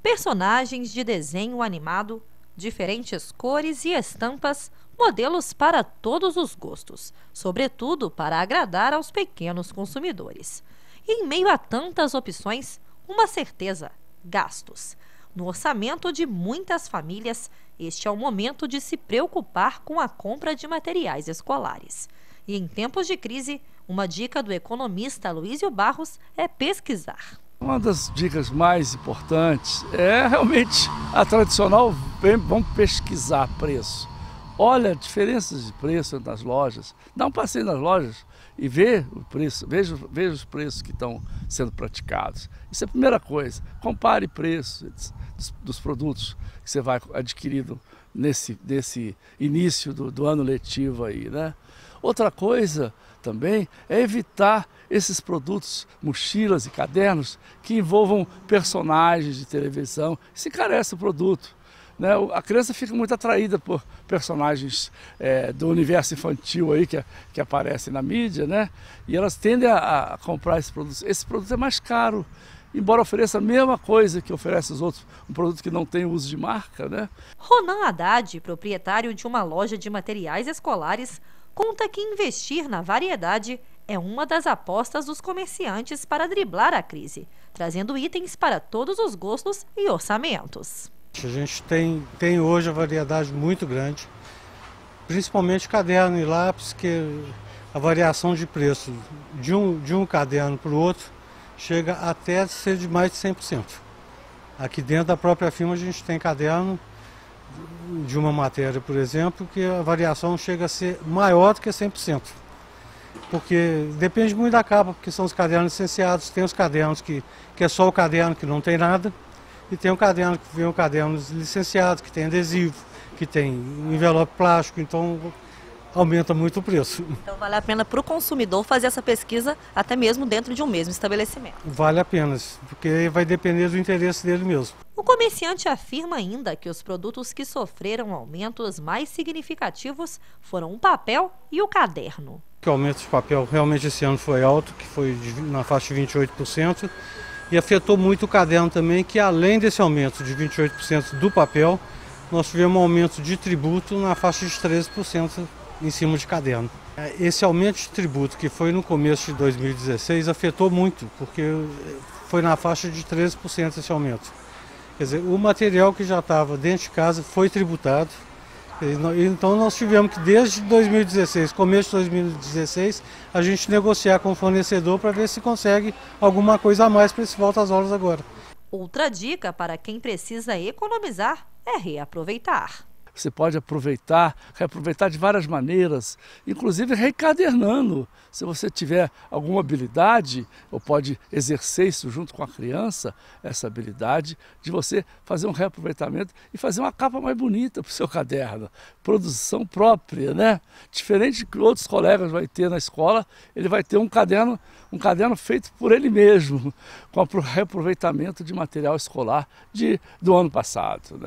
Personagens de desenho animado, diferentes cores e estampas, modelos para todos os gostos, sobretudo para agradar aos pequenos consumidores. E em meio a tantas opções, uma certeza: gastos. No orçamento de muitas famílias, este é o momento de se preocupar com a compra de materiais escolares. E em tempos de crise, uma dica do economista Luísio Barros é pesquisar. Uma das dicas mais importantes é realmente a tradicional, vamos pesquisar preço. Olha diferenças de preço nas lojas, dá um passeio nas lojas e vê o preço, veja os preços que estão sendo praticados. Isso é a primeira coisa. Compare preços dos produtos que você vai adquirindo nesse início do ano letivo aí, né? Outra coisa também é evitar esses produtos, mochilas e cadernos que envolvam personagens de televisão. Isso encarece o produto, né? A criança fica muito atraída por personagens do universo infantil aí que aparecem na mídia, né? E elas tendem a comprar esse produto. Esse produto é mais caro, embora ofereça a mesma coisa que oferece os outros, um produto que não tem uso de marca, né? Ronan Haddad, proprietário de uma loja de materiais escolares, conta que investir na variedade é uma das apostas dos comerciantes para driblar a crise, trazendo itens para todos os gostos e orçamentos. A gente tem hoje a variedade muito grande, principalmente caderno e lápis, que a variação de preço de um caderno para o outro chega até a ser de mais de 100%. Aqui dentro da própria firma a gente tem caderno de uma matéria, por exemplo, que a variação chega a ser maior do que 100%. Porque depende muito da capa, porque são os cadernos licenciados, tem os cadernos que é só o caderno que não tem nada, e tem um caderno que vem um caderno licenciado, que tem adesivo, que tem envelope plástico, então aumenta muito o preço. Então vale a pena para o consumidor fazer essa pesquisa até mesmo dentro de um mesmo estabelecimento. Vale a pena, porque vai depender do interesse dele mesmo. O comerciante afirma ainda que os produtos que sofreram aumentos mais significativos foram o papel e o caderno. O aumento de papel realmente esse ano foi alto, que foi na faixa de 28%, e afetou muito o caderno também, que além desse aumento de 28% do papel, nós tivemos um aumento de tributo na faixa de 13% em cima de caderno. Esse aumento de tributo que foi no começo de 2016 afetou muito, porque foi na faixa de 13% esse aumento. Quer dizer, o material que já estava dentro de casa foi tributado. Então nós tivemos que desde 2016, começo de 2016, a gente negociar com o fornecedor para ver se consegue alguma coisa a mais para esse volta às aulas agora. Outra dica para quem precisa economizar é reaproveitar. Você pode reaproveitar de várias maneiras, inclusive recadernando. Se você tiver alguma habilidade, ou pode exercer isso junto com a criança, essa habilidade de você fazer um reaproveitamento e fazer uma capa mais bonita para o seu caderno. Produção própria, né? Diferente do que outros colegas vão ter na escola, ele vai ter um caderno feito por ele mesmo, com o reaproveitamento de material escolar do ano passado, né?